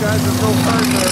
guys are so hard there.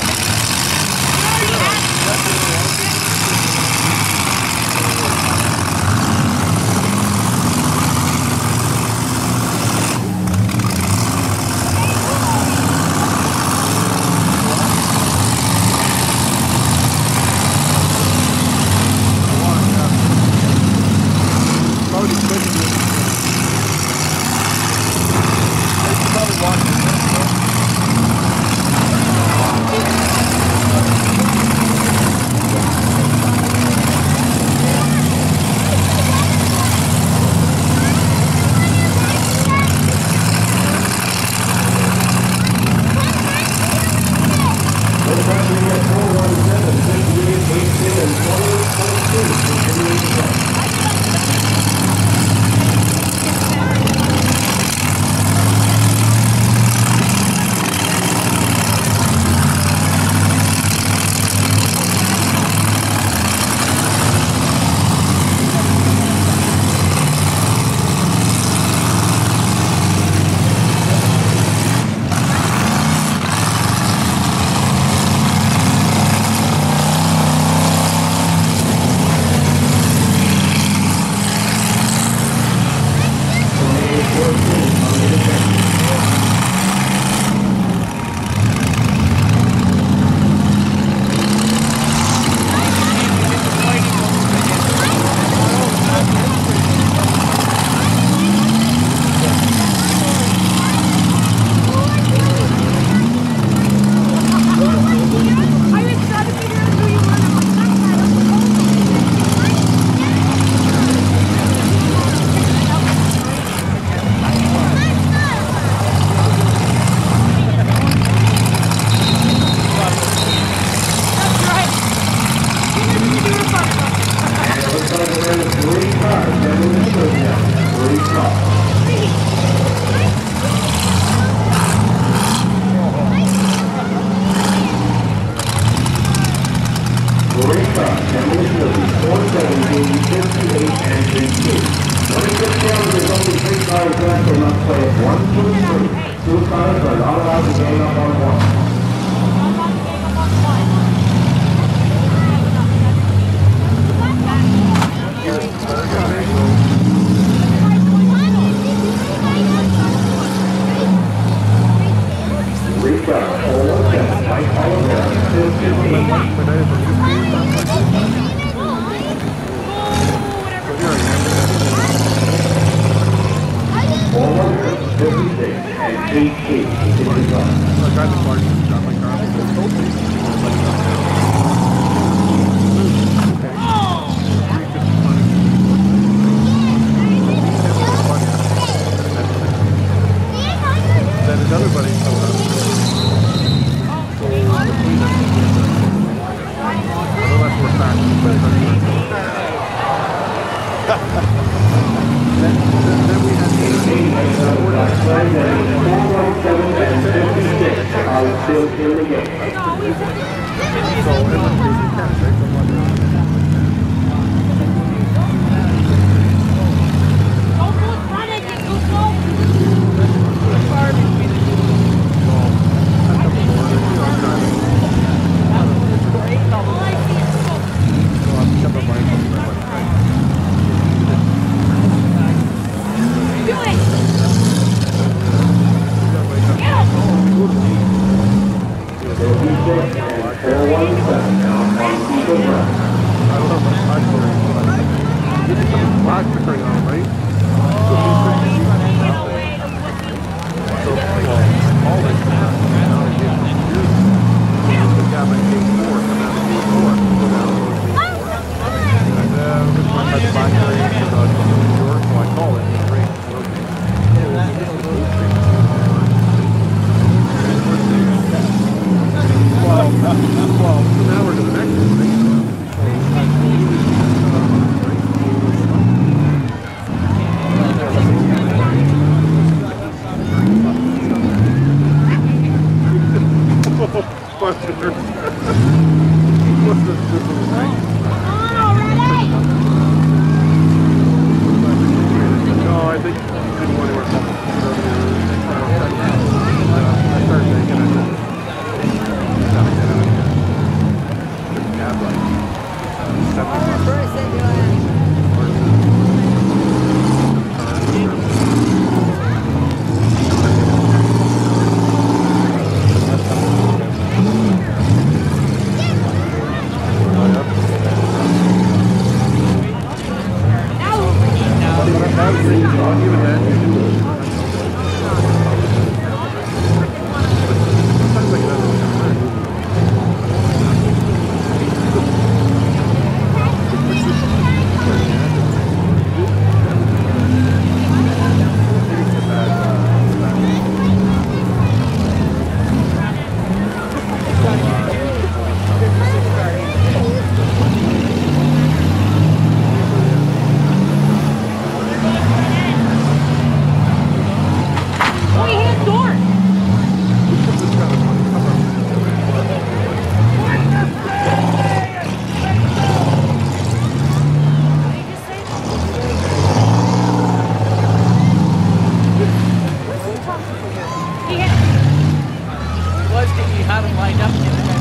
had them lined up.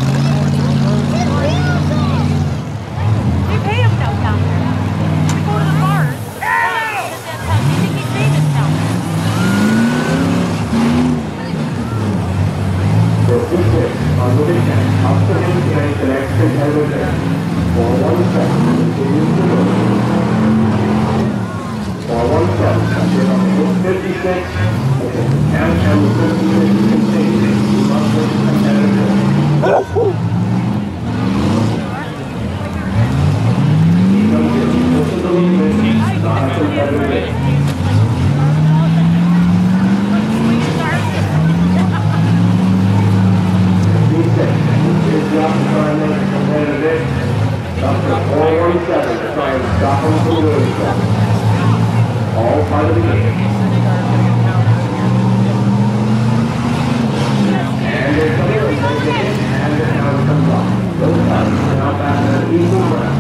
We pay him down there. We go to the bars. That's how you think he's famous down there. For P6 on the weekend, up to him tonight the next competitive day. For 1 second, continues to move. For 1 second, here on the 56. Okay, and the 56 continues. Up to the competitive day. He comes here, this is the lead, not a competitive day. Up to 417 to try and stop him from doing so. All part of the game. And they're coming in, and now it comes off. Those guys are now back at an equal round.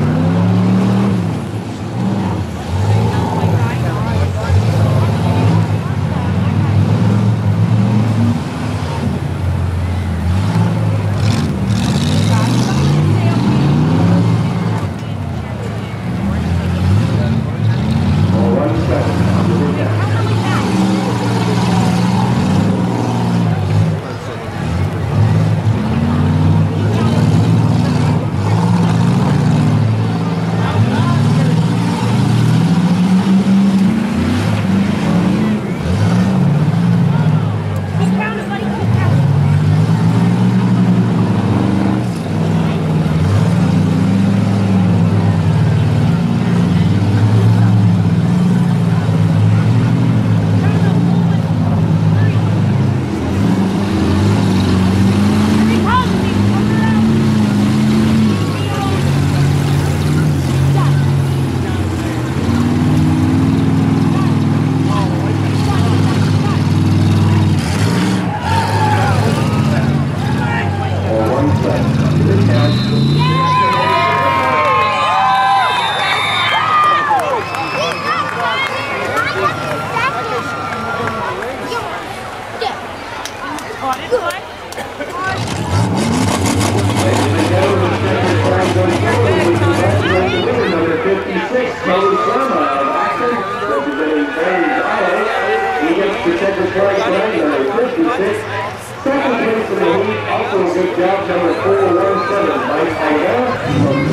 Second place in the heat, also a good job, number 417, Mike Alva.